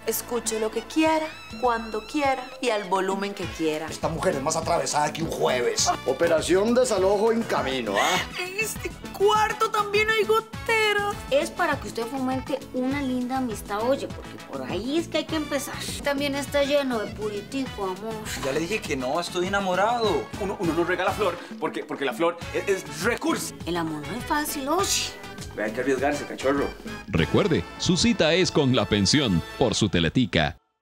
Escuche lo que quiera, cuando quiera y al volumen que quiera. Esta mujer es más atravesada que un jueves. Operación desalojo en camino, ¿ah? En este cuarto también hay goteras. Es para que usted fomente una linda amistad, oye, porque por ahí es que hay que empezar. También está lleno de puritico, amor. Ya le dije que no, estoy enamorado. Uno no regala flor porque la flor es recurso. El amor no es fácil, oye. Hay que arriesgarse, cachorro. Recuerde, su cita es con La Pensión por su Teletica.